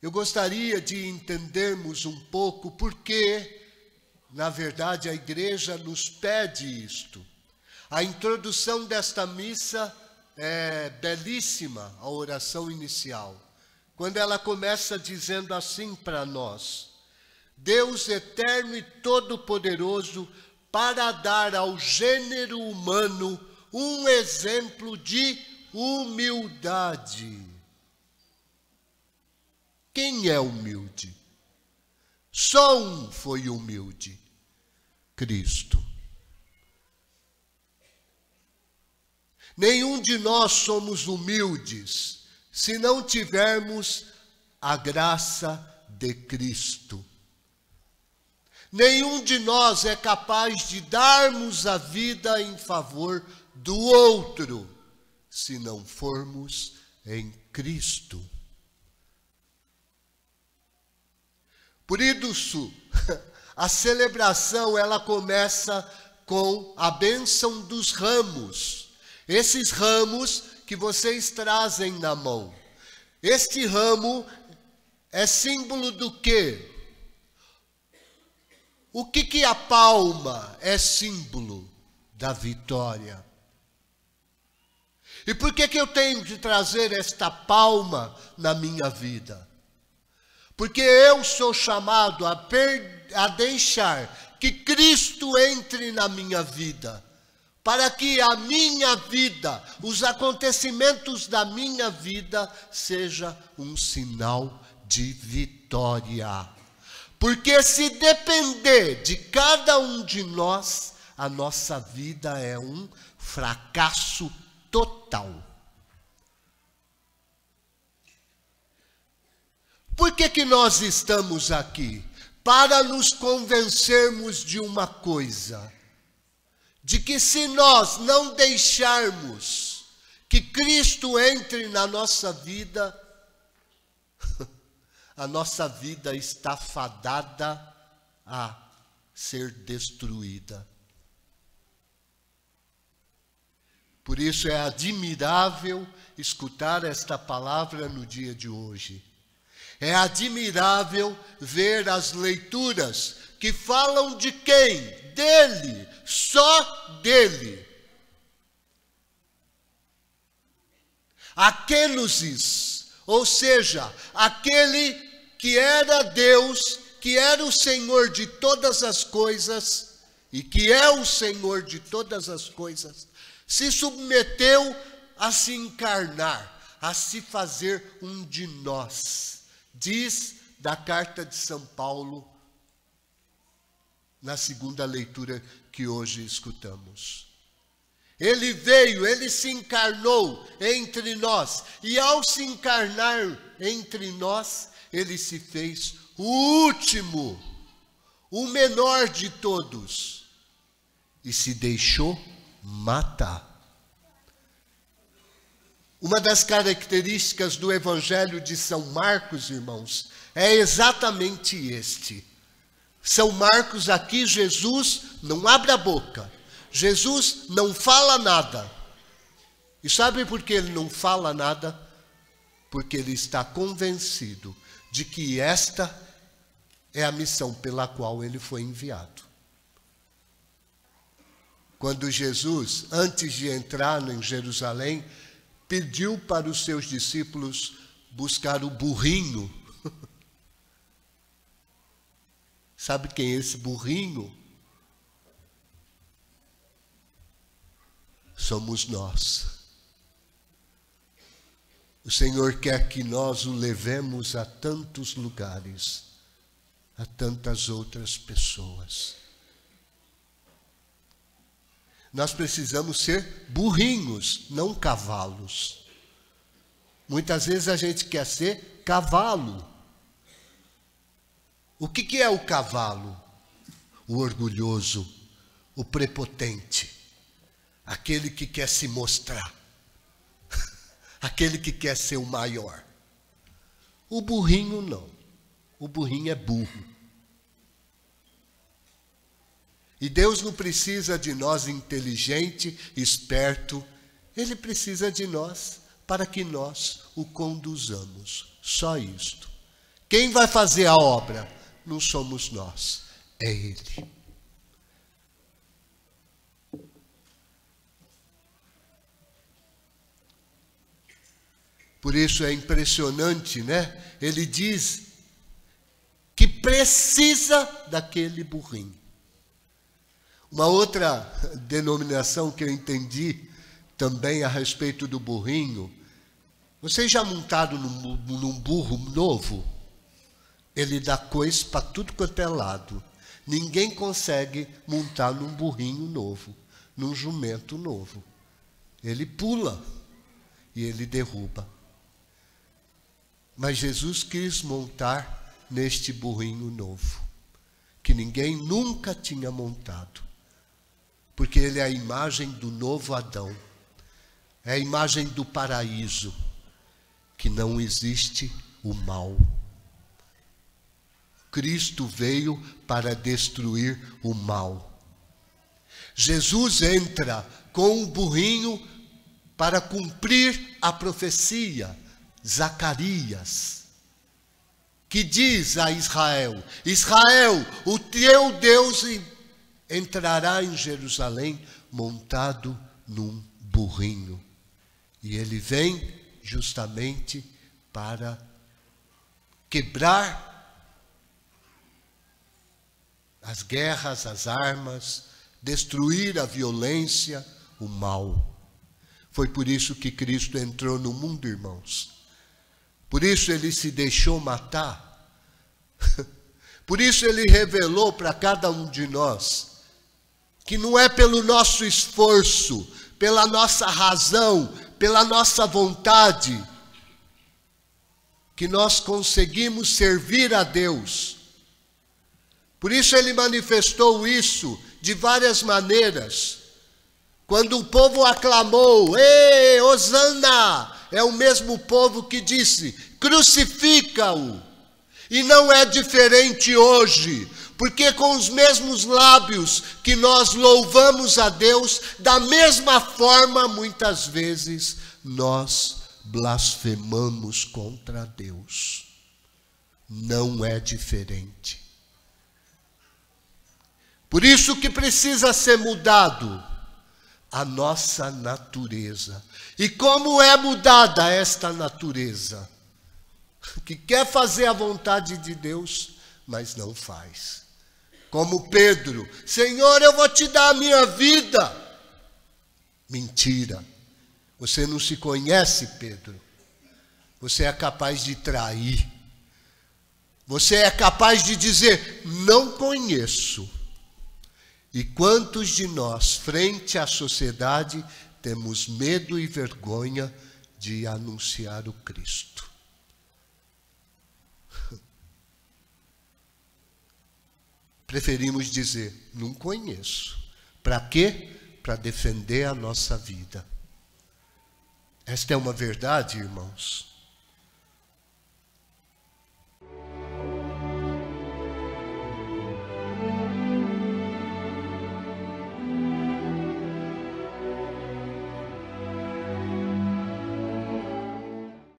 eu gostaria de entendermos um pouco porque, na verdade, a igreja nos pede isto. A introdução desta missa é belíssima, a oração inicial, quando ela começa dizendo assim para nós: Deus eterno e todo-poderoso, para dar ao gênero humano um exemplo de humildade. Quem é humilde? Só um foi humilde: Cristo. Nenhum de nós somos humildes se não tivermos a graça de Cristo. Nenhum de nós é capaz de darmos a vida em favor do outro se não formos em Cristo. Por isso, a celebração ela começa com a bênção dos ramos. Esses ramos que vocês trazem na mão. Este ramo é símbolo do quê? O que a palma é símbolo? Da vitória. E por que eu tenho de trazer esta palma na minha vida? Porque eu sou chamado a deixar que Cristo entre na minha vida, para que a minha vida, os acontecimentos da minha vida, seja um sinal de vitória. Porque se depender de cada um de nós, a nossa vida é um fracasso total. Por que nós estamos aqui? Para nos convencermos de uma coisa: de que se nós não deixarmos que Cristo entre na nossa vida, a nossa vida está fadada a ser destruída. Por isso é admirável escutar esta palavra no dia de hoje. É admirável ver as leituras que falam de quem? Dele, só dele. A kenosis, ou seja, aquele que era Deus, que era o Senhor de todas as coisas, e que é o Senhor de todas as coisas, se submeteu a se encarnar, a se fazer um de nós. Diz da carta de São Paulo, na segunda leitura que hoje escutamos. Ele veio, ele se encarnou entre nós, e ao se encarnar entre nós, ele se fez o último, o menor de todos, e se deixou matar. Uma das características do Evangelho de São Marcos, irmãos, é exatamente este. São Marcos, aqui Jesus não abre a boca. Jesus não fala nada. E sabe por que ele não fala nada? Porque ele está convencido de que esta é a missão pela qual ele foi enviado. Quando Jesus, antes de entrar em Jerusalém, pediu para os seus discípulos buscar o burrinho. Sabe quem é esse burrinho? Somos nós. O Senhor quer que nós o levemos a tantos lugares, a tantas outras pessoas. Nós precisamos ser burrinhos, não cavalos. Muitas vezes a gente quer ser cavalo. O que é o cavalo? O orgulhoso, o prepotente, aquele que quer se mostrar, aquele que quer ser o maior. O burrinho não. O burrinho é burro. E Deus não precisa de nós inteligente, esperto. Ele precisa de nós para que nós o conduzamos. Só isto. Quem vai fazer a obra? Não somos nós, é Ele. Por isso é impressionante, né? Ele diz que precisa daquele burrinho. Uma outra denominação que eu entendi também a respeito do burrinho, vocês já montaram num burro novo? Ele dá coice para tudo quanto é lado. Ninguém consegue montar num burrinho novo, num jumento novo. Ele pula e ele derruba. Mas Jesus quis montar neste burrinho novo, que ninguém nunca tinha montado. Porque ele é a imagem do novo Adão. É a imagem do paraíso, que não existe o mal. Cristo veio para destruir o mal. Jesus entra com um burrinho para cumprir a profecia, Zacarias, que diz a Israel: Israel, o teu Deus entrará em Jerusalém montado num burrinho. E ele vem justamente para quebrar as guerras, as armas, destruir a violência, o mal. Foi por isso que Cristo entrou no mundo, irmãos. Por isso ele se deixou matar. Por isso ele revelou para cada um de nós que não é pelo nosso esforço, pela nossa razão, pela nossa vontade, que nós conseguimos servir a Deus. Por isso ele manifestou isso de várias maneiras. Quando o povo aclamou, ei, Hosana, é o mesmo povo que disse, crucifica-o. E não é diferente hoje, porque com os mesmos lábios que nós louvamos a Deus, da mesma forma, muitas vezes, nós blasfemamos contra Deus. Não é diferente. Por isso que precisa ser mudado a nossa natureza. E como é mudada esta natureza? Que quer fazer a vontade de Deus, mas não faz. Como Pedro, Senhor, eu vou te dar a minha vida. Mentira. Você não se conhece, Pedro. Você é capaz de trair. Você é capaz de dizer, não conheço. E quantos de nós, frente à sociedade, temos medo e vergonha de anunciar o Cristo? Preferimos dizer, não conheço. Para quê? Para defender a nossa vida. Esta é uma verdade, irmãos.